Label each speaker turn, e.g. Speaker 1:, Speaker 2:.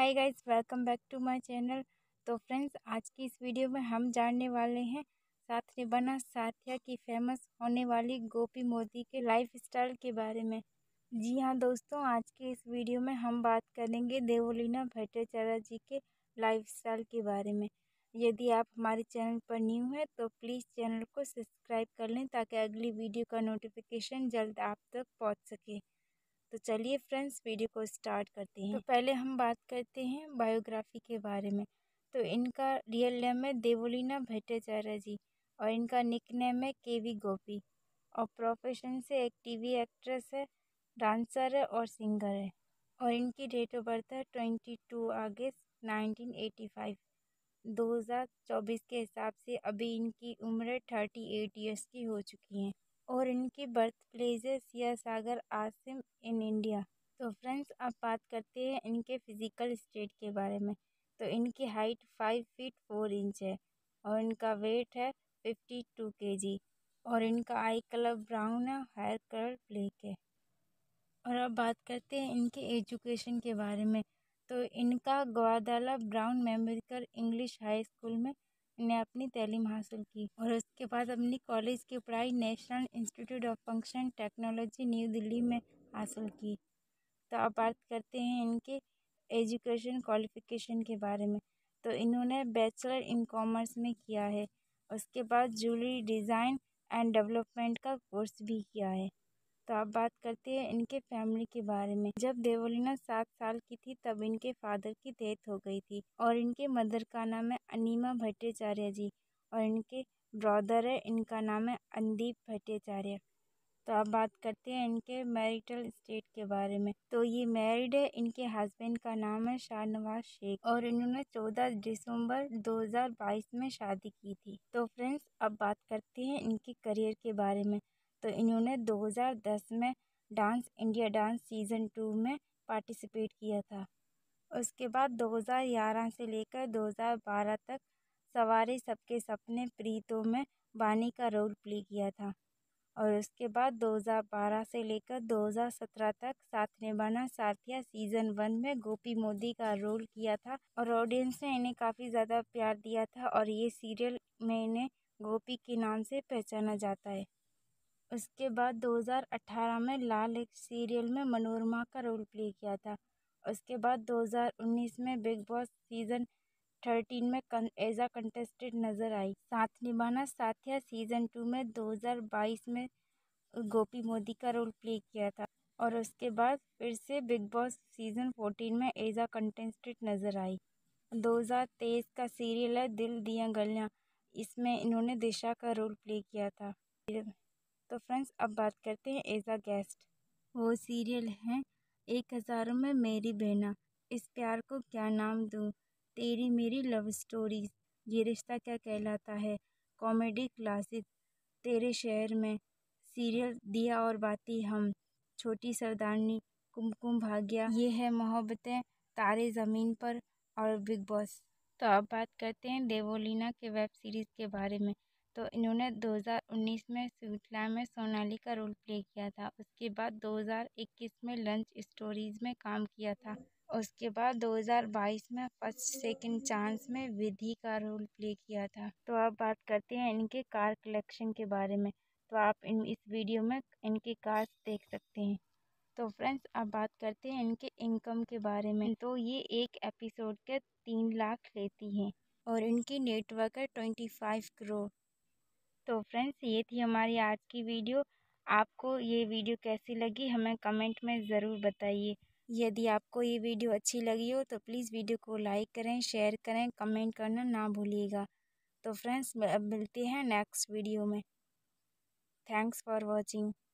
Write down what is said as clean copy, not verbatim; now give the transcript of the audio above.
Speaker 1: Hi guys, welcome back to my channel. तो friends, आज की इस वीडियो में हम जानने वाले हैं साथनिबाना साथिया की फेमस होने वाली गोपी मोदी के लाइफ स्टाइल के बारे में। जी हाँ दोस्तों, आज की इस वीडियो में हम बात करेंगे देवोलीना भट्टाचार्य जी के लाइफ स्टाइल के बारे में। यदि आप हमारे चैनल पर न्यू हैं तो प्लीज़ चैनल को सब्सक्राइब कर लें ताकि अगली वीडियो का नोटिफिकेशन जल्द आप तक पहुँच सके। तो चलिए फ्रेंड्स, वीडियो को स्टार्ट करते हैं। तो पहले हम बात करते हैं बायोग्राफी के बारे में। तो इनका रियल नेम है देवोलीना भट्टाचार्य जी और इनका निकनेम है केवी गोपी। और प्रोफेशन से एक टीवी एक्ट्रेस है, डांसर है और सिंगर है। और इनकी डेट ऑफ बर्थ है 22 अगस्त 1985। 2024 के हिसाब से अभी इनकी उम्र 38 ईयर्स की हो चुकी हैं। और इनकी बर्थ प्लेस है Sivasagar Assam in India. तो फ्रेंड्स, अब बात करते हैं इनके फिजिकल स्टेट के बारे में। तो इनकी हाइट 5 फीट 4 इंच है और इनका वेट है 52 kg। और इनका आई कलर ब्राउन है, हेयर कलर ब्लैक है। और अब बात करते हैं इनके एजुकेशन के बारे में। तो इनका ग्वादाला Brown Memorial English High School में इन्हें अपनी तालीम हासिल की और उसके बाद अपनी कॉलेज की पढ़ाई National Institute of Fashion Technology New Delhi में हासिल की। तो अब बात करते हैं इनके एजुकेशन क्वालिफिकेशन के बारे में। तो इन्होंने बैचलर इन कॉमर्स में किया है। उसके बाद ज्वेलरी डिज़ाइन एंड डेवलपमेंट का कोर्स भी किया है। तो अब बात करते हैं इनके फैमिली के बारे में। जब देवोलीना 7 साल की थी तब इनके फादर की डेथ हो गई थी और इनके मदर का नाम है अनीमा भट्टाचार्य जी और इनके ब्रदर है, इनका नाम है अंदीप भट्टाचार्य। तो अब बात करते हैं इनके मैरिटल स्टेट के बारे में। तो ये मैरिड है, इनके हस्बैंड का नाम है शाहनवाज शेख और इन्होंने 14 दिसंबर 2022 में शादी की थी। तो फ्रेंड्स, अब बात करते हैं इनके करियर के बारे में। तो इन्होंने 2010 में डांस इंडिया डांस सीज़न 2 में पार्टिसिपेट किया था। उसके बाद 2011 से लेकर 2012 तक सवारे सबके सपने प्रीतो में बानी का रोल प्ले किया था। और उसके बाद 2012 से लेकर 2017 तक साथनिबाना साथिया सीज़न 1 में गोपी मोदी का रोल किया था और ऑडियंस ने इन्हें काफ़ी ज़्यादा प्यार दिया था और ये सीरियल में इन्हें गोपी के नाम से पहचाना जाता है। उसके बाद 2018 में लाल एक सीरियल में मनोरमा का रोल प्ले किया था। उसके बाद 2019 में बिग बॉस सीज़न 13 में एज अ कंटेस्टेंट नज़र आई। साथनिबाना साथिया सीज़न 2 में 2022 में गोपी मोदी का रोल प्ले किया था और उसके बाद फिर से बिग बॉस सीज़न 14 में एज अ कंटेस्टेंट नज़र आई। 2023 का सीरियल है दिल दिया गलियां, इसमें इन्होंने दिशा का रोल प्ले किया था। तो फ्रेंड्स, अब बात करते हैं एज अ गेस्ट। वो सीरियल हैं 1000 में मेरी बहना, इस प्यार को क्या नाम दूँ, तेरी मेरी लव स्टोरीज, ये रिश्ता क्या कहलाता है, कॉमेडी क्लासिक, तेरे शहर में, सीरियल दिया और बाती हम, छोटी सरदारनी, कुमकुम भाग्य, ये है मोहब्बतें, तारे ज़मीन पर और बिग बॉस। तो अब बात करते हैं देवोलीना के वेब सीरीज़ के बारे में। तो इन्होंने 2019 में श्रृंखला में सोनाली का रोल प्ले किया था। उसके बाद 2021 में लंच स्टोरीज में काम किया था। उसके बाद 2022 में फर्स्ट सेकंड चांस में विधि का रोल प्ले किया था। तो अब बात करते हैं इनके कार कलेक्शन के बारे में। तो आप इस वीडियो में इनके कार्स देख सकते हैं। तो फ्रेंड्स, अब बात करते हैं इनके इनकम के बारे में। तो ये एक एपिसोड के 3 लाख लेती हैं और इनकी नेटवर्क है 25 करोड़। तो फ्रेंड्स, ये थी हमारी आज की वीडियो। आपको ये वीडियो कैसी लगी हमें कमेंट में ज़रूर बताइए। यदि आपको ये वीडियो अच्छी लगी हो तो प्लीज़ वीडियो को लाइक करें, शेयर करें, कमेंट करना ना भूलिएगा। तो फ्रेंड्स, अब मिलते हैं नेक्स्ट वीडियो में। Thanks for watching.